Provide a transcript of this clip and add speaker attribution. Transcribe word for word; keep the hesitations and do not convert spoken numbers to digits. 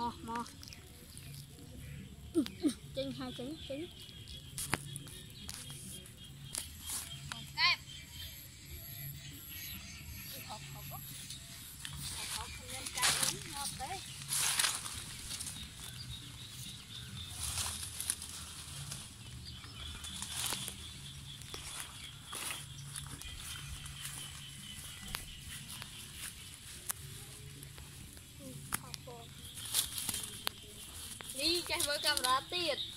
Speaker 1: mò mò chân hai trứng trứng một cái hộp hộp hộp hộp không nên cay uống ngon đấy. Đi chạy với camera tiệt.